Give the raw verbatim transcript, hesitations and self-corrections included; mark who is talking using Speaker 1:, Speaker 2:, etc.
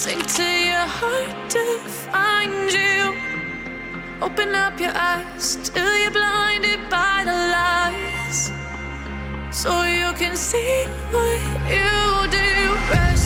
Speaker 1: Sink to your heart to find you. Open up your eyes till you're blinded by the lies, so you can see what you do. Rest